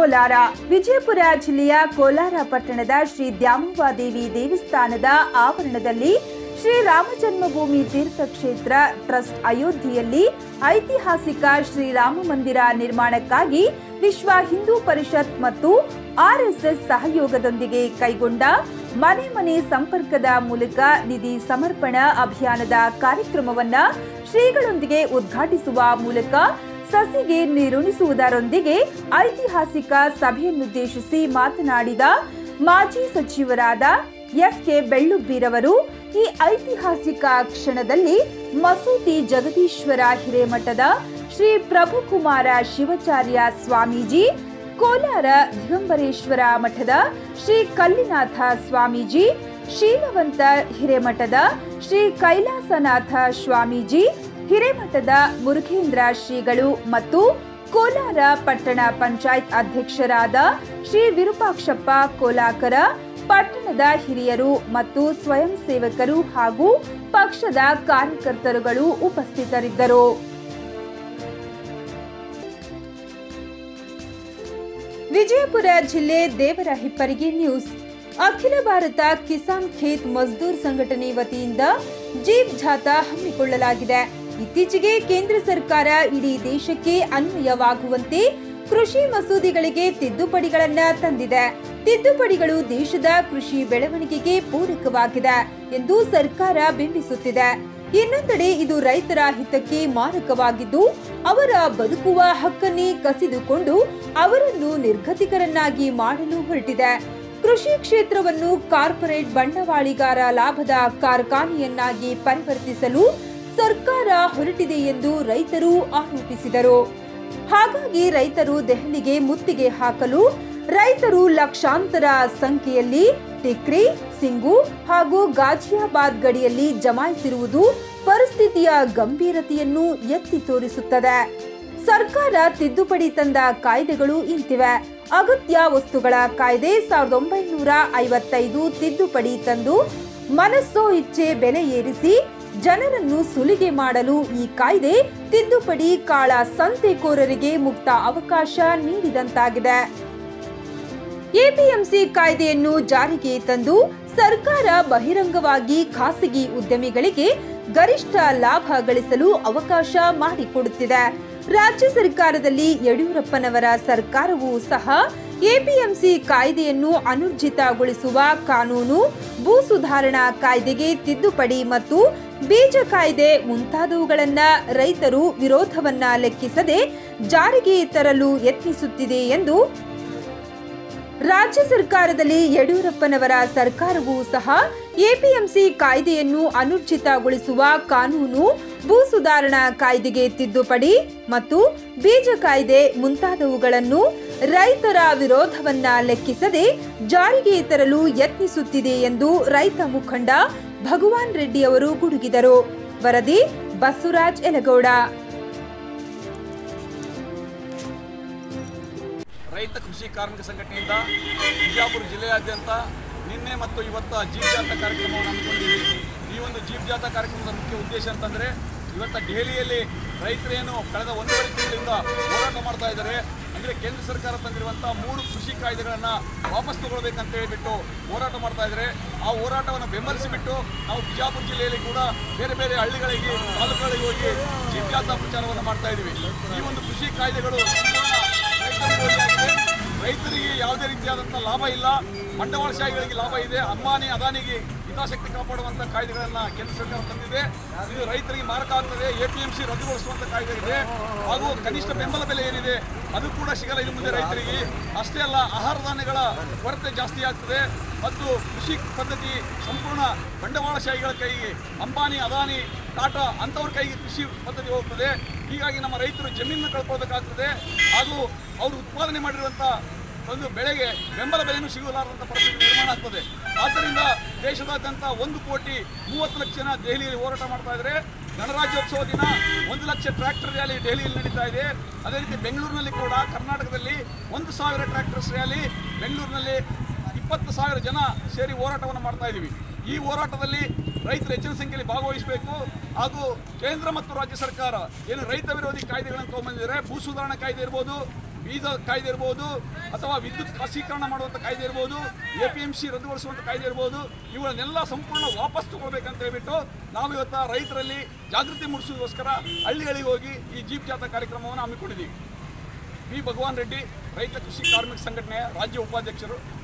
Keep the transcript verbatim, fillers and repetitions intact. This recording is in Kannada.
ಕೋಲಾರ. ವಿಜಯಪುರ ಜಿಲ್ಲೆಯ ಕೋಲಾರ ಪಟ್ಟಣದ ಶ್ರೀ ದ್ಯಾಮವ್ವಾದೇವಿ ದೇವಸ್ಥಾನದ ಆವರಣದಲ್ಲಿ ಶ್ರೀ ರಾಮ ಜನ್ಮಭೂಮಿ ತೀರ್ಥಕ್ಷೇತ್ರ ಟ್ರಸ್ಟ್ ಅಯೋಧ್ಯೆಯಲ್ಲಿ ಐತಿಹಾಸಿಕ ಶ್ರೀರಾಮ ಮಂದಿರ ನಿರ್ಮಾಣಕ್ಕಾಗಿ ವಿಶ್ವ ಹಿಂದೂ ಪರಿಷತ್ ಮತ್ತು ಆರ್ಎಸ್ಎಸ್ ಸಹಯೋಗದೊಂದಿಗೆ ಕೈಗೊಂಡ ಮನೆ ಮನೆ ಸಂಪರ್ಕದ ಮೂಲಕ ನಿಧಿ ಸಮರ್ಪಣಾ ಅಭಿಯಾನದ ಕಾರ್ಯಕ್ರಮವನ್ನ ಶ್ರೀಗಳೊಂದಿಗೆ ಉದ್ಘಾಟಿಸುವ ಮೂಲಕ ಸಸಿಗೆ ನೀರುಣಿಸುವುದರೊಂದಿಗೆ ಐತಿಹಾಸಿಕ ಸಭೆಯನ್ನುದ್ದೇಶಿಸಿ ಮಾತನಾಡಿದ ಮಾಜಿ ಸಚಿವರಾದ ಎಸ್ ಕೆ ಬೆಳ್ಳುಬ್ಬಿರವರು ಈ ಐತಿಹಾಸಿಕ ಕ್ಷಣದಲ್ಲಿ ಮಸೂತಿ ಜಗದೀಶ್ವರ ಹಿರೇಮಠದ ಶ್ರೀ ಪ್ರಭುಕುಮಾರ ಶಿವಾಚಾರ್ಯ ಸ್ವಾಮೀಜಿ, ಕೋಲಾರ ದಿಗಂಬರೇಶ್ವರ ಮಠದ ಶ್ರೀ ಕಲ್ಲಿನಾಥ ಸ್ವಾಮೀಜಿ, ಶೀಲವಂತ ಹಿರೇಮಠದ ಶ್ರೀ ಕೈಲಾಸನಾಥ ಸ್ವಾಮೀಜಿ, ಹಿರೇಮಠದ ಮುರುಘೇಂದ್ರ ಶ್ರೀಗಳು ಮತ್ತು ಕೋಲಾರ ಪಟ್ಟಣ ಪಂಚಾಯತ್ ಅಧ್ಯಕ್ಷರಾದ ಶ್ರೀ ವಿರೂಪಾಕ್ಷಪ್ಪ ಕೋಲಾಕರ, ಪಟ್ಟಣದ ಹಿರಿಯರು ಮತ್ತು ಸ್ವಯಂ ಸೇವಕರು ಹಾಗೂ ಪಕ್ಷದ ಕಾರ್ಯಕರ್ತರುಗಳು ಉಪಸ್ಥಿತರಿದ್ದರು. ವಿಜಯಪುರ ಜಿಲ್ಲೆ ದೇವರಹಿಪ್ಪರಗಿ ನ್ಯೂಸ್. ಅಖಿಲ ಭಾರತ ಕಿಸಾನ್ ಖೇತ್ ಮಜ್ದೂರ್ ಸಂಘಟನೆ ವತಿಯಿಂದ ಜೀಪ್ ಜಾಥಾ ಹಮ್ಮಿಕೊಳ್ಳಲಾಗಿದೆ. ಇತ್ತೀಚೆಗೆ ಕೇಂದ್ರ ಸರ್ಕಾರ ಇಡೀ ದೇಶಕ್ಕೆ ಅನ್ವಯವಾಗುವಂತೆ ಕೃಷಿ ಮಸೂದೆಗಳಿಗೆ ತಿದ್ದುಪಡಿಗಳನ್ನ ತಂದಿದೆ. ತಿದ್ದುಪಡಿಗಳು ದೇಶದ ಕೃಷಿ ಬೆಳವಣಿಗೆಗೆ ಪೂರಕವಾಗಿದೆ ಎಂದು ಸರ್ಕಾರ ಬಿಂಬಿಸುತ್ತಿದೆ. ಇನ್ನೊಂದೆಡೆ ಇದು ರೈತರ ಹಿತಕ್ಕೆ ಮಾರಕವಾಗಿದ್ದು ಅವರ ಬದುಕುವ ಹಕ್ಕನ್ನೇ ಕಸಿದುಕೊಂಡು ಅವರನ್ನು ನಿರ್ಗತಿಕರನ್ನಾಗಿ ಮಾಡಲು ಹೊರಟಿದೆ. ಕೃಷಿ ಕ್ಷೇತ್ರವನ್ನು ಕಾರ್ಪೊರೇಟ್ ಬಂಡವಾಳಿಗಾರ ಲಾಭದ ಕಾರ್ಖಾನೆಯನ್ನಾಗಿ ಪರಿವರ್ತಿಸಲು ಸರ್ಕಾರ ಹೊರಟಿದೆ ಎಂದು ರೈತರು ಆರೋಪಿಸಿದರು. ಹಾಗಾಗಿ ರೈತರು ದೆಹಲಿಗೆ ಮುತ್ತಿಗೆ ಹಾಕಲು ರೈತರು ಲಕ್ಷಾಂತರ ಸಂಖ್ಯೆಯಲ್ಲಿ ಟಿಕ್ರಿ, ಸಿಂಗು ಹಾಗೂ ಗಾಜಿಯಾಬಾದ್ ಗಡಿಯಲ್ಲಿ ಜಮಾಯಿಸಿರುವುದು ಪರಿಸ್ಥಿತಿಯ ಗಂಭೀರತೆಯನ್ನು ಎತ್ತಿ ತೋರಿಸುತ್ತದೆ. ಸರ್ಕಾರ ತಿದ್ದುಪಡಿ ತಂದ ಕಾಯ್ದೆಗಳು ಇಂತಿವೆ. ಅಗತ್ಯ ವಸ್ತುಗಳ ಕಾಯ್ದೆ ಸಾವಿರದ ಒಂಬೈನೂರ ಐವತ್ತೈದು ತಿದ್ದುಪಡಿ ತಂದು ಮನಸ್ಸೋ ಇಚ್ಛೆ ಬೆಲೆ ಏರಿಸಿ ಜನರನ್ನು ಸುಲಿಗೆ ಮಾಡಲು ಈ ಕಾಯ್ದೆ ತಿದ್ದುಪಡಿ ಕಾಳ ಸಂತೆಕೋರರಿಗೆ ಮುಕ್ತ ಅವಕಾಶ ನೀಡಿದಂತಾಗಿದೆ. ಎಪಿಎಂಸಿ ಕಾಯ್ದೆಯನ್ನು ಜಾರಿಗೆ ತಂದು ಸರ್ಕಾರ ಬಹಿರಂಗವಾಗಿ ಖಾಸಗಿ ಉದ್ಯಮಿಗಳಿಗೆ ಗರಿಷ್ಠ ಲಾಭ ಗಳಿಸಲು ಅವಕಾಶ ಮಾಡಿಕೊಡುತ್ತಿದೆ. ರಾಜ್ಯ ಸರ್ಕಾರದಲ್ಲಿ ಯಡಿಯೂರಪ್ಪನವರ ಸರ್ಕಾರವೂ ಸಹ ಎಪಿಎಂಸಿ ಕಾಯ್ದೆಯನ್ನು ಅನುರ್ಜಿತಗೊಳಿಸುವ ಕಾನೂನು, ಭೂ ಸುಧಾರಣಾ ಕಾಯ್ದೆಗೆ ತಿದ್ದುಪಡಿ ಮತ್ತು ಬೀಜ ಕಾಯ್ದೆ ಮುಂತಾದವುಗಳನ್ನ ರೈತರು ವಿರೋಧವನ್ನ ಲೆಕ್ಕಿಸದೆ ಜಾರಿಗೆ ತರಲು ಯತ್ನಿಸುತ್ತಿದೆ ಎಂದು ರಾಜ್ಯ ಸರ್ಕಾರದಲ್ಲಿ ಯಡಿಯೂರಪ್ಪನವರ ಸರ್ಕಾರವೂ ಸಹ ಎಪಿಎಂಸಿ ಕಾಯ್ದೆಯನ್ನು ಅನುರ್ಜಿತಗೊಳಿಸುವ ಕಾನೂನು, ಭೂ ಸುಧಾರಣಾ ಕಾಯ್ದೆಗೆ ತಿದ್ದುಪಡಿ ಮತ್ತು ಬೀಜ ಕಾಯ್ದೆ ಮುಂತಾದವುಗಳನ್ನು ರೈತರ ವಿರೋಧವನ್ನ ಲೆಕ್ಕಿಸದೆ ಜಾರಿಗೆ ತರಲು ಯತ್ನಿಸುತ್ತಿದೆ ಎಂದು ರೈತ ಮುಖಂಡ ಭಗವಾನ್ ರೆಡ್ಡಿ ಅವರು ಗುಡುಗಿದರು. ವರದಿ ಬಸವರಾಜ್ ಯಲಗೌಡ. ರೈತ ಕೃಷಿ ಕಾರ್ಮಿಕ ಸಂಘಟನೆಯಿಂದ ಬಿಜಾಪುರ ಜಿಲ್ಲೆಯಾದ್ಯಂತ ನಿನ್ನೆ ಮತ್ತು ಇವತ್ತು ಜೀಪ್ ಜಾಥಾ ಕಾರ್ಯಕ್ರಮವನ್ನು ಹಮ್ಮಿಕೊಂಡಿದ್ದೀವಿ. ಈ ಒಂದು ಜೀಪ್ ಜಾಥಾ ಕಾರ್ಯಕ್ರಮದ ಮುಖ್ಯ ಉದ್ದೇಶ ಅಂತಂದರೆ, ಇವತ್ತು ದೆಹಲಿಯಲ್ಲಿ ರೈತರೇನು ಕಳೆದ ಒಂದೂವರೆ ತಿಂಗಳಿಂದ ಹೋರಾಟ ಮಾಡ್ತಾ ಇದ್ದಾರೆ. ಅಂದರೆ ಕೇಂದ್ರ ಸರ್ಕಾರ ತಂದಿರುವಂಥ ಮೂರು ಕೃಷಿ ಕಾಯ್ದೆಗಳನ್ನು ವಾಪಸ್ ತಗೊಳ್ಬೇಕಂತ ಹೇಳಿಬಿಟ್ಟು ಹೋರಾಟ ಮಾಡ್ತಾ ಇದ್ದಾರೆ. ಆ ಹೋರಾಟವನ್ನು ಬೆಂಬಲಿಸಿಬಿಟ್ಟು ನಾವು ಬಿಜಾಪುರ ಜಿಲ್ಲೆಯಲ್ಲಿ ಕೂಡ ಬೇರೆ ಬೇರೆ ಹಳ್ಳಿಗಳಿಗೆ, ತಾಲೂಕುಗಳಿಗೆ ಹೋಗಿ ಜೀಪ್ ಜಾಥಾ ಪ್ರಚಾರವನ್ನು ಮಾಡ್ತಾ ಇದ್ದೀವಿ. ಈ ಒಂದು ಕೃಷಿ ಕಾಯ್ದೆಗಳು ರೈತರಿಗೆ ಯಾವುದೇ ರೀತಿಯಾದಂಥ ಲಾಭ ಇಲ್ಲ, ಬಂಡವಾಳಶಾಹಿಗಳಿಗೆ ಲಾಭ ಇದೆ. ಅಂಬಾನಿ ಅದಾನಿಗೆ ಹಿತಾಸಕ್ತಿ ಕಾಪಾಡುವಂಥ ಕಾಯ್ದೆಗಳನ್ನು ಕೇಂದ್ರ ಸರ್ಕಾರ ತಂದಿದೆ. ಇದು ರೈತರಿಗೆ ಮಾರಕ ಆಗ್ತದೆ. ಎ ಪಿ ಎಂ ಸಿ ರದ್ದುಗೊಳಿಸುವಂಥ ಕಾಯ್ದೆ ಇದೆ. ಹಾಗೂ ಕನಿಷ್ಠ ಬೆಂಬಲ ಬೆಲೆ ಏನಿದೆ ಅದು ಕೂಡ ಸಿಗಲ್ಲ ಇನ್ನು ಮುಂದೆ ರೈತರಿಗೆ. ಅಷ್ಟೇ ಅಲ್ಲ, ಆಹಾರ ಧಾನ್ಯಗಳ ಕೊರತೆ ಜಾಸ್ತಿ ಆಗ್ತದೆ ಮತ್ತು ಕೃಷಿ ಪದ್ಧತಿ ಸಂಪೂರ್ಣ ಬಂಡವಾಳಶಾಹಿಗಳ ಕೈಗೆ, ಅಂಬಾನಿ ಅದಾನಿ ಟಾಟಾ ಅಂಥವ್ರ ಕೈಗೆ ಕೃಷಿ ಪದ್ಧತಿ ಹೋಗ್ತದೆ. ಹೀಗಾಗಿ ನಮ್ಮ ರೈತರು ಜಮೀನನ್ನು ಕಳ್ಕೊಳ್ಳೋದಕ್ಕಾಗ್ತದೆ. ಹಾಗೂ ಅವರು ಉತ್ಪಾದನೆ ಮಾಡಿರುವಂಥ ಒಂದು ಬೆಳೆಗೆ ಬೆಂಬಲ ಬೆಲೆಯೂ ಸಿಗಲಾರದಂಥ ಪರಿಸ್ಥಿತಿ ನಿರ್ಮಾಣ ಆಗ್ತದೆ. ಆದ್ದರಿಂದ ದೇಶದಾದ್ಯಂತ ಒಂದು ಕೋಟಿ ಮೂವತ್ತು ಲಕ್ಷ ಜನ ದೆಹಲಿಯಲ್ಲಿ ಹೋರಾಟ ಮಾಡ್ತಾ ಇದ್ದಾರೆ. ಗಣರಾಜ್ಯೋತ್ಸವ ದಿನ ಒಂದು ಲಕ್ಷ ಟ್ರ್ಯಾಕ್ಟರ್ ರ್ಯಾಲಿ ದೆಹಲಿಯಲ್ಲಿ ನಡೀತಾ ಇದೆ. ಅದೇ ರೀತಿ ಬೆಂಗಳೂರಿನಲ್ಲಿ ಕೂಡ, ಕರ್ನಾಟಕದಲ್ಲಿ ಒಂದು ಸಾವಿರ ಟ್ರ್ಯಾಕ್ಟರ್ಸ್ ರ್ಯಾಲಿ, ಬೆಂಗಳೂರಿನಲ್ಲಿ ಇಪ್ಪತ್ತು ಸಾವಿರ ಜನ ಸೇರಿ ಹೋರಾಟವನ್ನು ಮಾಡ್ತಾ ಇದ್ದೀವಿ. ಈ ಹೋರಾಟದಲ್ಲಿ ರೈತರು ಹೆಚ್ಚಿನ ಸಂಖ್ಯೆಯಲ್ಲಿ ಭಾಗವಹಿಸಬೇಕು. ಹಾಗೂ ಕೇಂದ್ರ ಮತ್ತು ರಾಜ್ಯ ಸರ್ಕಾರ ಏನು ರೈತ ವಿರೋಧಿ ಕಾಯ್ದೆಗಳನ್ನು ತಗೊಂಡ್ಬಂದಿದ್ದಾರೆ, ಭೂ ಸುಧಾರಣಾ ಕಾಯ್ದೆ ಇರ್ಬೋದು, ಬೀಜ ಕಾಯ್ದೆ ಇರ್ಬೋದು ಅಥವಾ ವಿದ್ಯುತ್ ಖಾಸಗೀಕರಣ ಮಾಡುವಂಥ ಕಾಯ್ದೆ ಇರ್ಬೋದು, ಎ ಪಿ ಎಮ್ ಸಿ ರದ್ದುಗೊಳಿಸುವಂಥ ಕಾಯ್ದೆ ಇರ್ಬೋದು, ಇವುಗಳನ್ನೆಲ್ಲ ಸಂಪೂರ್ಣ ವಾಪಸ್ ತಗೊಳ್ಬೇಕಂತ ಹೇಳ್ಬಿಟ್ಟು ನಾವು ಇವತ್ತು ರೈತರಲ್ಲಿ ಜಾಗೃತಿ ಮೂಡಿಸೋದಕ್ಕೋಸ್ಕರ ಹಳ್ಳಿಗಳಿಗೆ ಹೋಗಿ ಈ ಜೀಪ್ ಜಾಥಾ ಕಾರ್ಯಕ್ರಮವನ್ನು ಹಮ್ಮಿಕೊಂಡಿದ್ದೀವಿ. ಬಿ ಭಗವಾನ್ ರೆಡ್ಡಿ, ರೈತ ಕೃಷಿ ಕಾರ್ಮಿಕ ಸಂಘಟನೆಯ ರಾಜ್ಯ ಉಪಾಧ್ಯಕ್ಷರು.